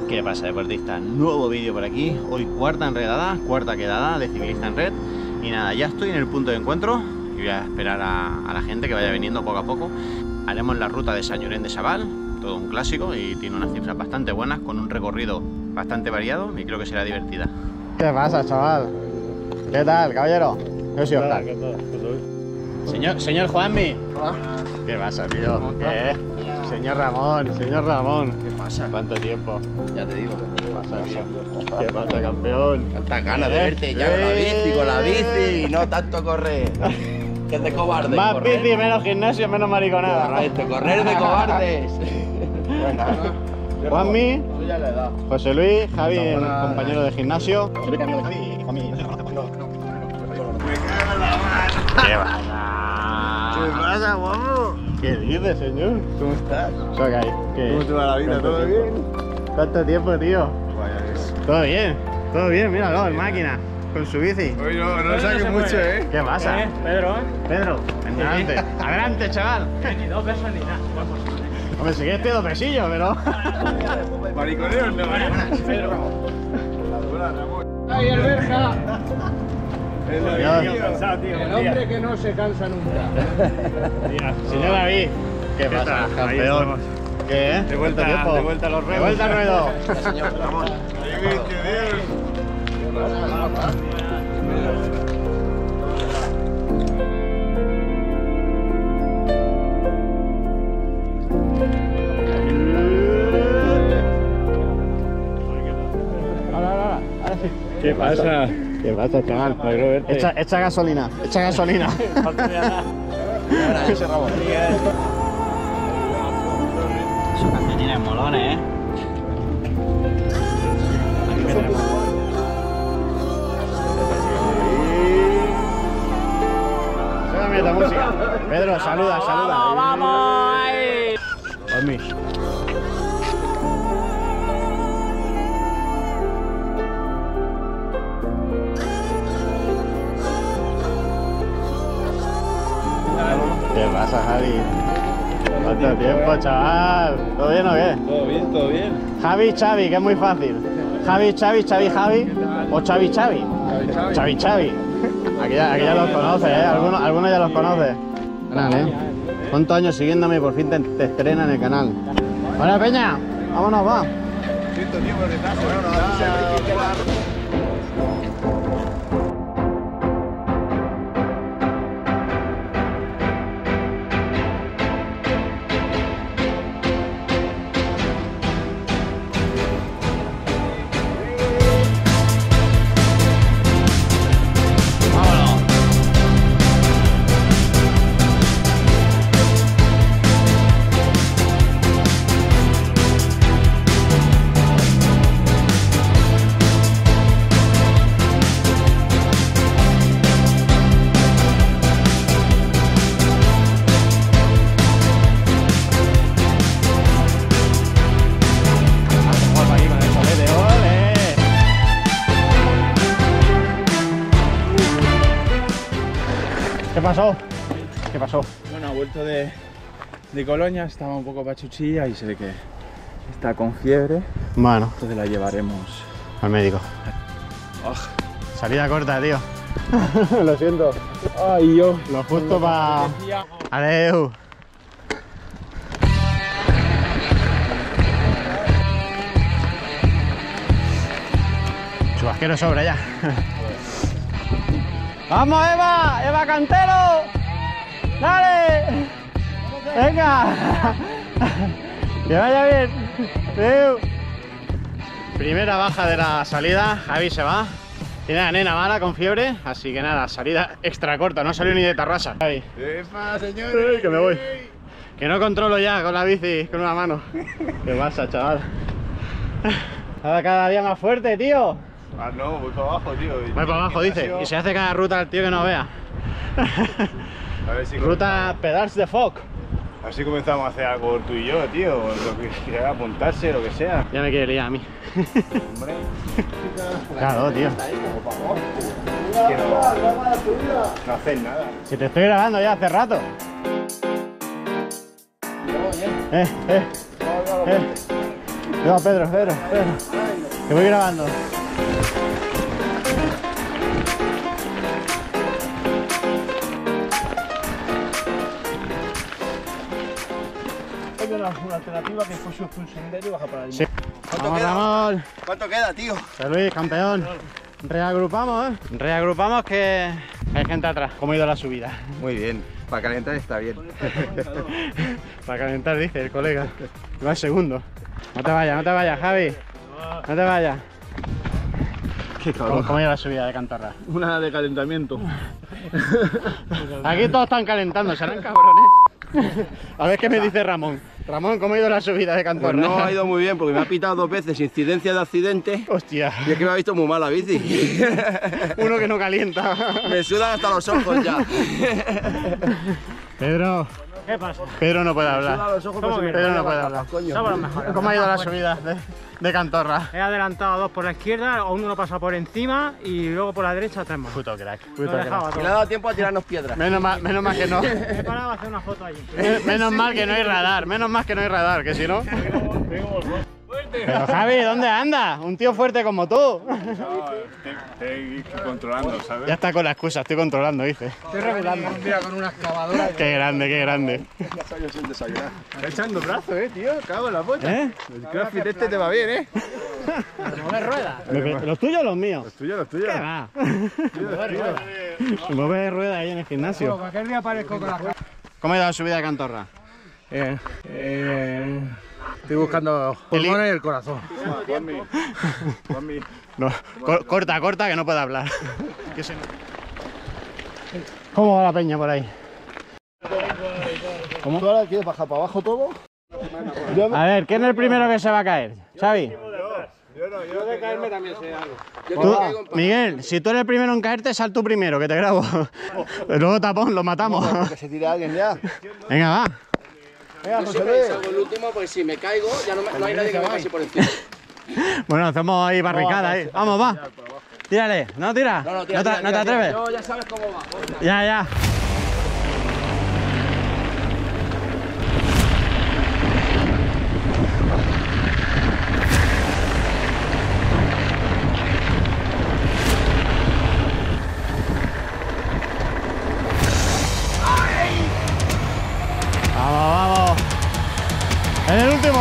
¿Qué pasa, deportista? Nuevo vídeo por aquí. Hoy cuarta enredada, cuarta quedada de ciclista en red. Y nada, ya estoy en el punto de encuentro y voy a esperar a la gente que vaya viniendo poco a poco. Haremos la ruta de Sant Llorenç de Savall, todo un clásico y tiene unas cifras bastante buenas, con un recorrido bastante variado y creo que será divertida. ¿Qué pasa, chaval? ¿Qué tal, caballero? Yo soy Oscar. Señor Juanmi. Hola. ¿Qué pasa, tío? ¿Qué? Señor Ramón. ¿Qué pasa? ¿Cuánto tiempo? Ya te digo. ¿Qué pasa, tío? ¿Qué pasa, campeón? Tantas ganas de verte ya con la bici y no tanto correr. Que es de cobarde. Más correr. bici, menos gimnasio, menos mariconada. Correcto, correr de cobardes. Juanmi, Tú ya le he dado. José Luis, Javi, el Hola. compañero de gimnasio. ¿Qué pasa, guapo? ¿Qué dices, señor? ¿Cómo estás? ¿Qué hay? ¿Cómo te va la vida? ¿Cuánto ¿Todo tiempo? bien? ¿Cuánto tiempo, tío? Vaya ves. Todo bien, míralo, el máquina, con su bici. Hoy no saques mucho, ¿eh? ¿Qué pasa? Pedro, Pedro, adelante, adelante, chaval. ni 2 pesos ni nada. Hombre, si quieres te doy pesillo, pero... Mariconeos no, Pedro. ¡Ay, el verja! El hombre que no se cansa nunca. Señor David, ¿qué pasa, campeón? ¿Qué? De vuelta a los ruedos. De vuelta al ruedo. Señor Ramón. Ahora sí. ¿Qué pasa? ¿Qué pasa, chaval? Echa gasolina, echa gasolina. Ahora, ese Ramón. Esos cancionines molones, ¿eh? Súbame esta música. Pedro, saluda. ¡Vamos! Juanmi. ¿Qué pasa, Javi? ¿Cuánto tiempo, chaval? ¿Todo bien o qué? Todo bien. Javi, Xavi, que es muy fácil. Javi, Xavi, Xavi, Javi. O Xavi, Xavi. Xavi, Xavi. Aquí ya los conoces, ¿eh? Algunos ya los conoces. Canal, ¿eh? ¿Cuántos años siguiéndome y por fin te estrena en el canal? Hola, Peña. Vámonos, va. Siento tiempo de retraso, ¿no? ¿Qué pasó? ¿Qué pasó? Bueno, ha vuelto de Colonia, estaba un poco pachuchilla y se ve que está con fiebre, Bueno, entonces la llevaremos. al médico. Salida corta, tío. Lo siento. Ay, yo. Lo justo para... Adeu. Chubasquero sobra ya. ¡Vamos, Eva! ¡Eva Cantero! ¡Dale! ¡Venga! ¡Que vaya bien! Adeu. Primera baja de la salida, Javi se va. Tiene la nena mala con fiebre, así que nada, salida extra corta, no salió ni de Tarrasa. Javi. ¡Epa, señores! Que me voy. Que no controlo ya con la bici, con una mano. ¿Qué pasa, chaval? Ahora cada día más fuerte, tío. Ah, no, voy para abajo, tío. Voy para abajo, dice. Y se hace cada ruta al tío que no vea. A ver si Ruta Pedals de Fog. Así comenzamos a hacer algo tú y yo, tío. Lo que quiera apuntarse, lo que sea. Ya me quiere liar a mí. Hombre. Claro, tío. Que no haces nada. Si te estoy grabando ya hace rato. No, Pedro. Que voy grabando. Una alternativa que fue un sendero y baja para el Sí. Vamos, Ramón. ¿Cuánto queda, tío? José Luis, campeón. Reagrupamos, ¿eh? Reagrupamos que hay gente atrás. ¿Cómo ha ido la subida? Muy bien. Para calentar está bien. Para calentar, dice el colega. Va el segundo. No te vayas, Javi. No te vayas. Qué cabrón. ¿Cómo ha ido la subida de Cantorra? Una de calentamiento. Aquí todos están calentando, serán cabrones. A ver qué me dice Ramón. Ramón, ¿cómo ha ido la subida de Cantorra? Pues no ha ido muy bien porque me ha pitado 2 veces incidencia de accidente. Hostia. Y es que me ha visto muy mal la bici. Uno que no calienta. Me sudan hasta los ojos ya. Pedro. ¿Qué pasa? Pedro no puede hablar. Los ojos ¿Cómo que Pedro no puede hablar. Somos los mejores. ¿Cómo ha ido la subida de Cantorra? He adelantado a 2 por la izquierda, a uno pasa por encima y luego por la derecha 3 más. Puto crack. Lo Puto dejaba crack. Y todo. le ha dado tiempo a tirarnos piedras. Menos mal que no. He parado a hacer una foto allí. Menos mal que no hay radar. Menos mal que no hay radar, que si no. Pero Javi, ¿dónde andas? Un tío fuerte como tú. Estoy controlando, ¿sabes? Ya está con la excusa, estoy controlando, dice. Estoy regulando. Un día con una excavadora. Qué grande, qué grande. Está echando brazo, tío. Cago en la polla. ¿Eh? El crossfit este te va bien, Mover ruedas. ¿Los tuyos o los míos? Los tuyos. ¿Qué va? Mueve ruedas ahí en el gimnasio. Cualquier día aparezco con la cara. ¿Cómo ha ido la subida de Cantorra? Estoy buscando pulmones y el corazón. Juanmi. No, corta, que no puedo hablar. ¿Cómo va la peña por ahí? ¿Cómo? ¿Tú ahora quieres bajar para abajo todo? A ver, ¿quién es el primero que se va a caer? Xavi. Yo de caerme también sé algo. Tú, Miguel, si tú eres el primero en caerte, sal tú primero, que te grabo. Luego tapón, lo matamos. Que se tire alguien ya. Venga, va. Venga, Yo José siempre Luis. salgo el último porque si me caigo ya no hay nadie que me pase por encima. Bueno, hacemos ahí barricada ahí. Vamos, va. Tírale. ¿No tira? No, tira, ¿No te atreves? Yo ya sabes cómo va. Ya. Vamos. En el último.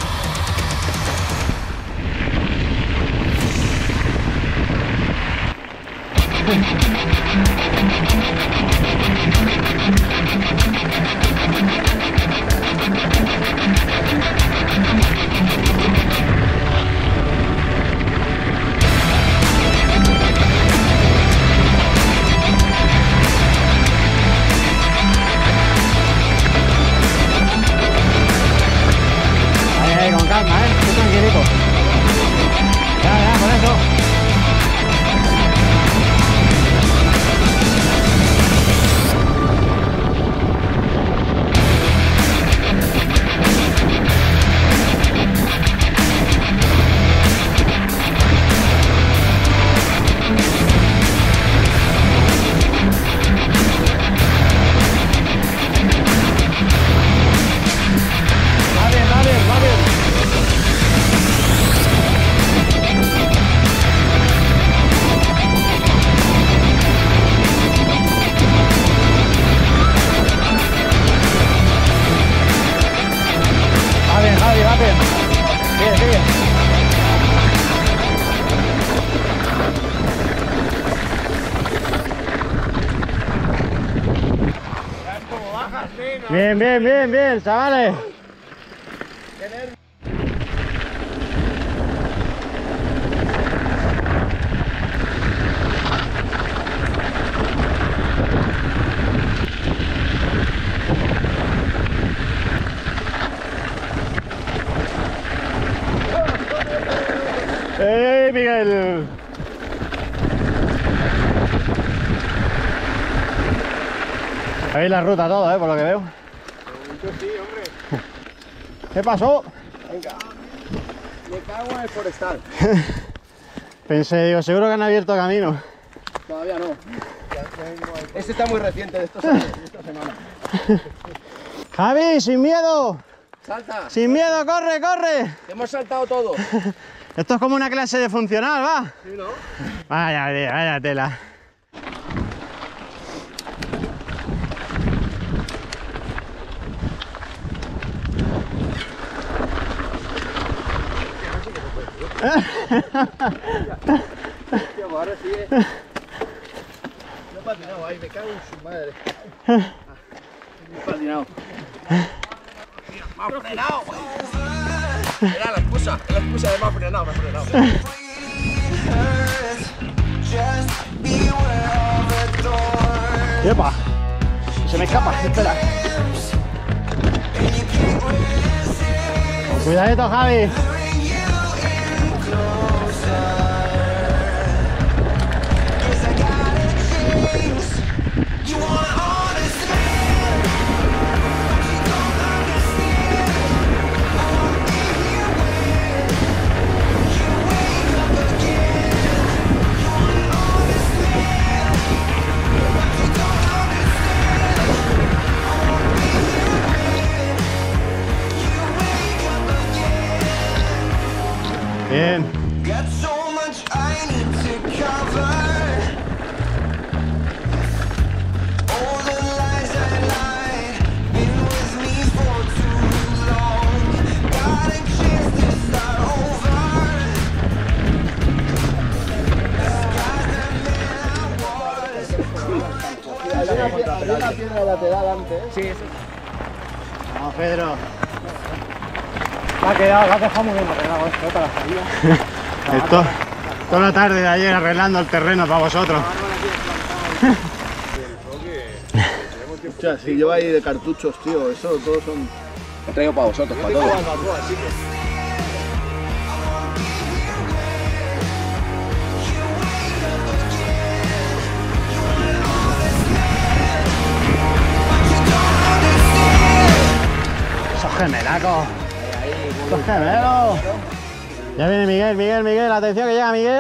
Ahí, con calma, tú tranquilito. Ya, con eso. Va bien. Javi, va bien. Sigue. Bien, chavales. Miguel! Ahí la ruta todo, por lo que veo. Sí, hombre. ¿Qué pasó? Venga. Me cago en el forestal. Pensé, digo, seguro que han abierto camino. Todavía no. Este está muy reciente de esta semana. Javi, sin miedo. ¡Salta! ¡Sin miedo, corre, corre! Hemos saltado todo. Esto es como una clase de funcional, ¿va? Sí, ¿no? Vaya, vaya tela. Ahora sí, Yo he patinado ahí, me cago en su madre. He patinado. ¡Me ha frenado! Era la excusa de me ha frenado, ¡Epa! Se me escapa, espera. Cuidadito, Javi. Bien. Había una piedra lateral antes. Sí, eso. Vamos, Pedro. Ha quedado, lo has dejado muy bien arreglado esto para la salida. Esto, toda la tarde de ayer arreglando el terreno para vosotros. Hostia, si lleva ahí de cartuchos, tío, eso todos son... Lo traigo para vosotros, para todos. ¡Esos gemelacos! ¡Esos gemelos! Ya viene Miguel, atención que llega Miguel.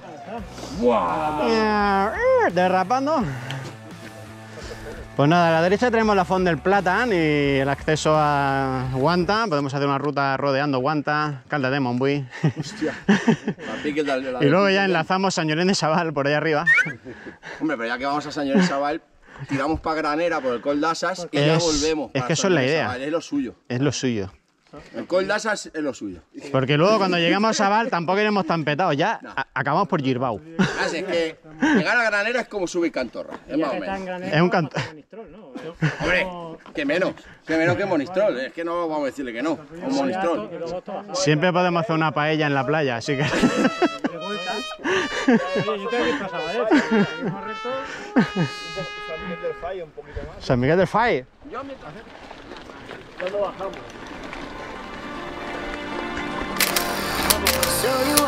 Derrapando. Pues nada, a la derecha tenemos la Font del Plata y el acceso a Guanta. Podemos hacer una ruta rodeando Guanta, Caldas de Montbui. Hostia. Y luego ya enlazamos San Llorén de Sabal por ahí arriba. Hombre, pero ya que vamos a San Llorén de Sabal, tiramos para Granera por el Col d'Assas y ya volvemos. Es que eso es la idea. Es lo suyo. Es lo suyo. El Col d'Assas es lo suyo. Porque luego cuando llegamos a Sabal tampoco iremos tan petados. Ya No. acabamos por Girbau. Así es que llegar a Granera es como subir Cantorra. Es más o menos. Es un canto. Hombre, que menos que Monistrol. Es que no vamos a decirle que no. Un Monistrol. Siempre podemos hacer una paella en la playa, así que... Yo tengo que ir para Sabadell, el mismo reto. San Miguel del Fai un poquito más. San Miguel del Fai. ¿Cuándo bajamos? So you